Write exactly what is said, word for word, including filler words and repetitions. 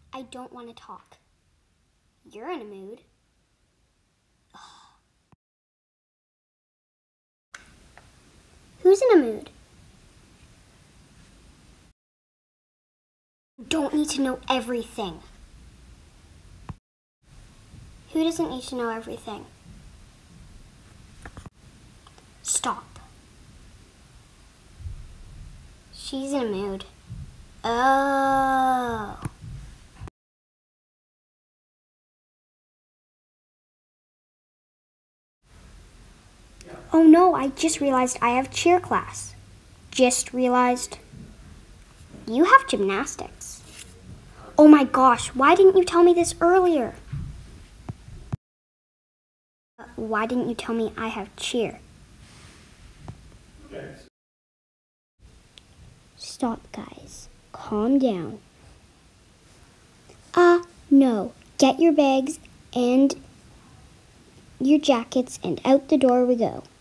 I don't want to talk. You're in a mood. Ugh. Who's in a mood? You don't need to know everything. Who doesn't need to know everything? Stop. She's in a mood. Oh. Oh no, I just realized I have cheer class. Just realized. You have gymnastics. Oh my gosh, why didn't you tell me this earlier? Uh, why didn't you tell me I have cheer? Stop, guys. Calm down. Uh, no. Get your bags and your jackets and out the door we go.